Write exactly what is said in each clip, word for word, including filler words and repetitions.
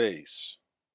Space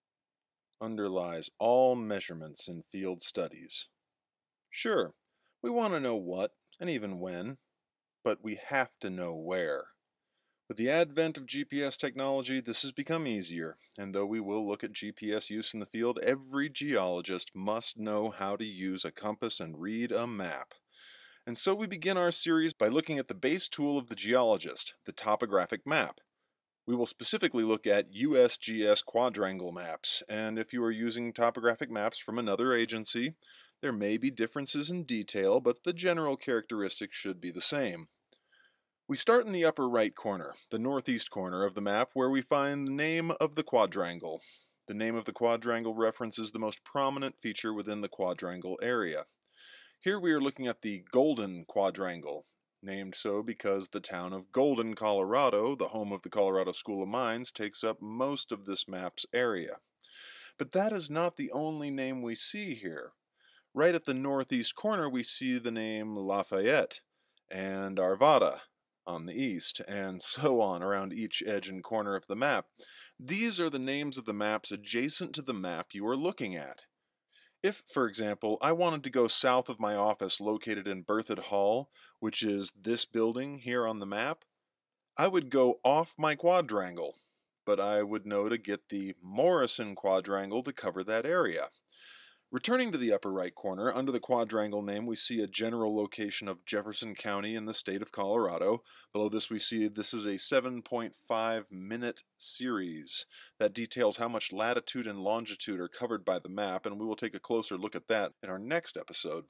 underlies all measurements in field studies. Sure, we want to know what, and even when, but we have to know where. With the advent of G P S technology, this has become easier, and though we will look at G P S use in the field, every geologist must know how to use a compass and read a map. And so we begin our series by looking at the base tool of the geologist, the topographic map. We will specifically look at U S G S quadrangle maps, and if you are using topographic maps from another agency, there may be differences in detail, but the general characteristics should be the same. We start in the upper right corner, the northeast corner of the map, where we find the name of the quadrangle. The name of the quadrangle references the most prominent feature within the quadrangle area. Here we are looking at the Golden Quadrangle, named so because the town of Golden, Colorado, the home of the Colorado School of Mines, takes up most of this map's area. But that is not the only name we see here. Right at the northeast corner we see the name Lafayette and Arvada on the east, and so on around each edge and corner of the map. These are the names of the maps adjacent to the map you are looking at. If, for example, I wanted to go south of my office located in Berthoud Hall, which is this building here on the map, I would go off my quadrangle, but I would know to get the Morrison Quadrangle to cover that area. Returning to the upper right corner, under the quadrangle name we see a general location of Jefferson County in the state of Colorado. Below this we see this is a seven point five minute series that details how much latitude and longitude are covered by the map, and we will take a closer look at that in our next episode.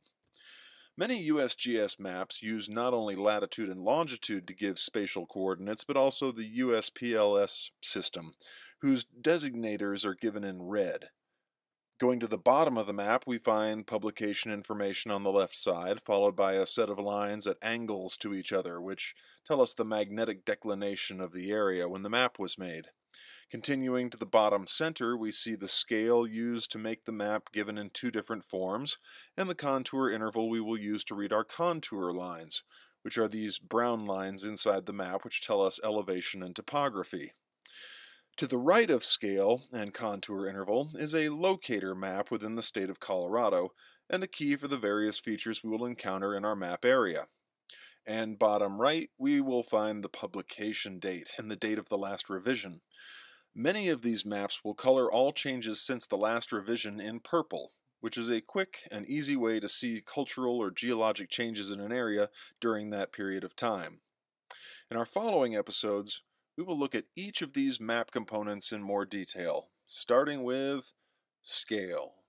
Many U S G S maps use not only latitude and longitude to give spatial coordinates, but also the U S P L S system, whose designators are given in red. Going to the bottom of the map, we find publication information on the left side, followed by a set of lines at angles to each other, which tell us the magnetic declination of the area when the map was made. Continuing to the bottom center, we see the scale used to make the map given in two different forms, and the contour interval we will use to read our contour lines, which are these brown lines inside the map which tell us elevation and topography. To the right of scale and contour interval is a locator map within the state of Colorado, and a key for the various features we will encounter in our map area. And bottom right, we will find the publication date and the date of the last revision. Many of these maps will color all changes since the last revision in purple, which is a quick and easy way to see cultural or geologic changes in an area during that period of time. In our following episodes, we will look at each of these map components in more detail, starting with scale.